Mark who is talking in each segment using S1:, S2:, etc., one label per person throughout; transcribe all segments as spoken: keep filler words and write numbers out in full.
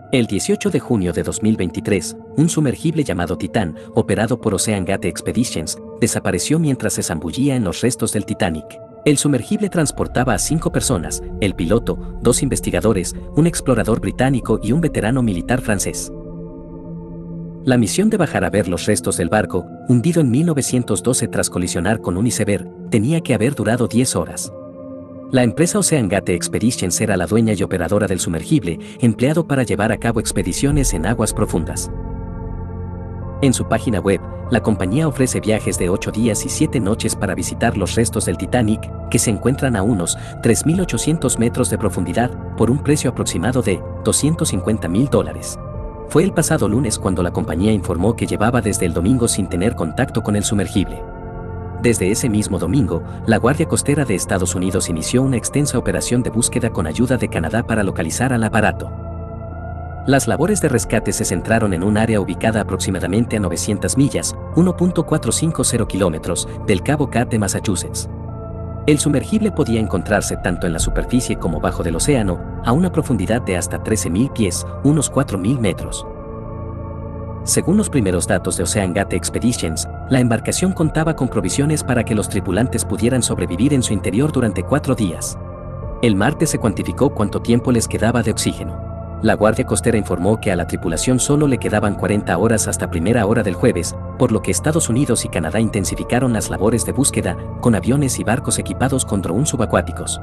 S1: El dieciocho de junio de dos mil veintitrés, un sumergible llamado Titán, operado por OceanGate Expeditions, desapareció mientras se zambullía en los restos del Titanic. El sumergible transportaba a cinco personas, el piloto, dos investigadores, un explorador británico y un veterano militar francés. La misión de bajar a ver los restos del barco, hundido en mil novecientos doce tras colisionar con un iceberg, tenía que haber durado diez horas. La empresa OceanGate Expeditions era la dueña y operadora del sumergible, empleado para llevar a cabo expediciones en aguas profundas. En su página web, la compañía ofrece viajes de ocho días y siete noches para visitar los restos del Titanic, que se encuentran a unos tres mil ochocientos metros de profundidad, por un precio aproximado de doscientos cincuenta mil dólares. Fue el pasado lunes cuando la compañía informó que llevaba desde el domingo sin tener contacto con el sumergible. Desde ese mismo domingo, la Guardia Costera de Estados Unidos inició una extensa operación de búsqueda con ayuda de Canadá para localizar al aparato. Las labores de rescate se centraron en un área ubicada aproximadamente a novecientas millas, uno punto cuatrocientos cincuenta kilómetros, del Cabo Catt de Massachusetts. El sumergible podía encontrarse tanto en la superficie como bajo del océano, a una profundidad de hasta trece mil pies, unos cuatro mil metros. Según los primeros datos de OceanGate Expeditions, la embarcación contaba con provisiones para que los tripulantes pudieran sobrevivir en su interior durante cuatro días. El martes se cuantificó cuánto tiempo les quedaba de oxígeno. La Guardia Costera informó que a la tripulación solo le quedaban cuarenta horas hasta primera hora del jueves, por lo que Estados Unidos y Canadá intensificaron las labores de búsqueda, con aviones y barcos equipados con drones subacuáticos.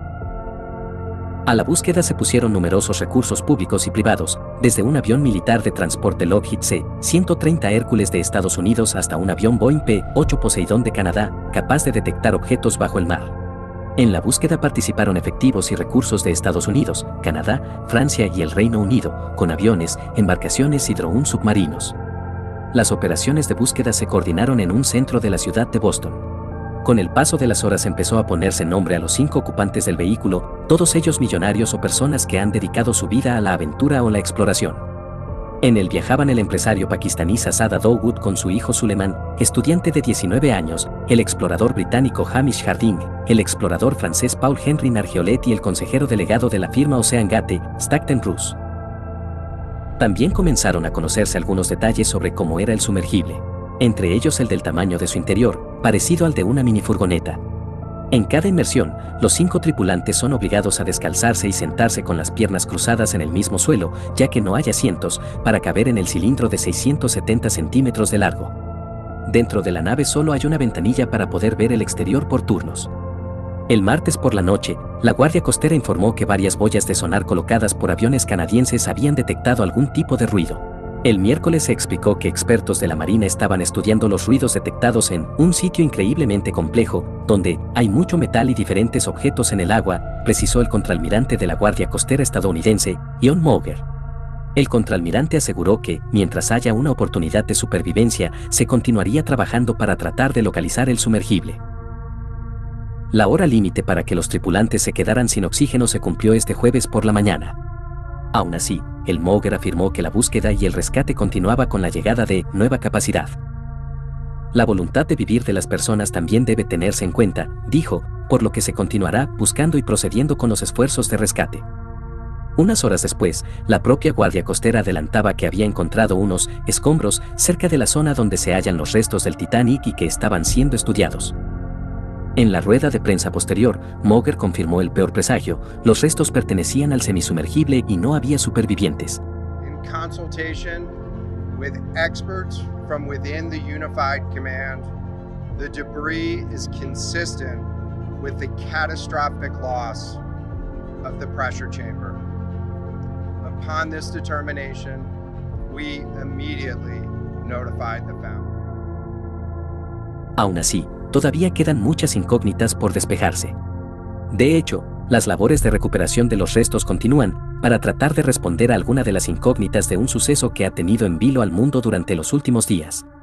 S1: A la búsqueda se pusieron numerosos recursos públicos y privados, desde un avión militar de transporte Lockheed C ciento treinta Hércules de Estados Unidos hasta un avión Boeing P ocho Poseidón de Canadá, capaz de detectar objetos bajo el mar. En la búsqueda participaron efectivos y recursos de Estados Unidos, Canadá, Francia y el Reino Unido, con aviones, embarcaciones y drones submarinos. Las operaciones de búsqueda se coordinaron en un centro de la ciudad de Boston. Con el paso de las horas empezó a ponerse nombre a los cinco ocupantes del vehículo, todos ellos millonarios o personas que han dedicado su vida a la aventura o la exploración. En él viajaban el empresario pakistaní Sazada Dawood con su hijo Suleiman, estudiante de diecinueve años, el explorador británico Hamish Harding, el explorador francés Paul Henry Nargeolet y el consejero delegado de la firma OceanGate, Stockton Bruce. También comenzaron a conocerse algunos detalles sobre cómo era el sumergible, entre ellos el del tamaño de su interior, parecido al de una minifurgoneta. En cada inmersión, los cinco tripulantes son obligados a descalzarse y sentarse con las piernas cruzadas en el mismo suelo, ya que no hay asientos, para caber en el cilindro de seiscientos setenta centímetros de largo. Dentro de la nave solo hay una ventanilla para poder ver el exterior por turnos. El martes por la noche, la Guardia Costera informó que varias boyas de sonar colocadas por aviones canadienses habían detectado algún tipo de ruido. El miércoles se explicó que expertos de la Marina estaban estudiando los ruidos detectados en un sitio increíblemente complejo, donde hay mucho metal y diferentes objetos en el agua, precisó el contraalmirante de la Guardia Costera estadounidense, Ian Mauger. El contraalmirante aseguró que, mientras haya una oportunidad de supervivencia, se continuaría trabajando para tratar de localizar el sumergible. La hora límite para que los tripulantes se quedaran sin oxígeno se cumplió este jueves por la mañana. Aún así, el Mauger afirmó que la búsqueda y el rescate continuaba con la llegada de nueva capacidad. La voluntad de vivir de las personas también debe tenerse en cuenta, dijo, por lo que se continuará buscando y procediendo con los esfuerzos de rescate. Unas horas después, la propia Guardia Costera adelantaba que había encontrado unos escombros cerca de la zona donde se hallan los restos del Titanic y que estaban siendo estudiados. En la rueda de prensa posterior, Mauger confirmó el peor presagio: los restos pertenecían al semisumergible y no había supervivientes.
S2: In consultation with experts from within the Unified Command, the debris is consistent with the catastrophic loss of the pressure chamber. Upon this determination, we immediately notified the family.
S1: Aún así, todavía quedan muchas incógnitas por despejarse. De hecho, las labores de recuperación de los restos continúan, para tratar de responder a alguna de las incógnitas de un suceso que ha tenido en vilo al mundo durante los últimos días.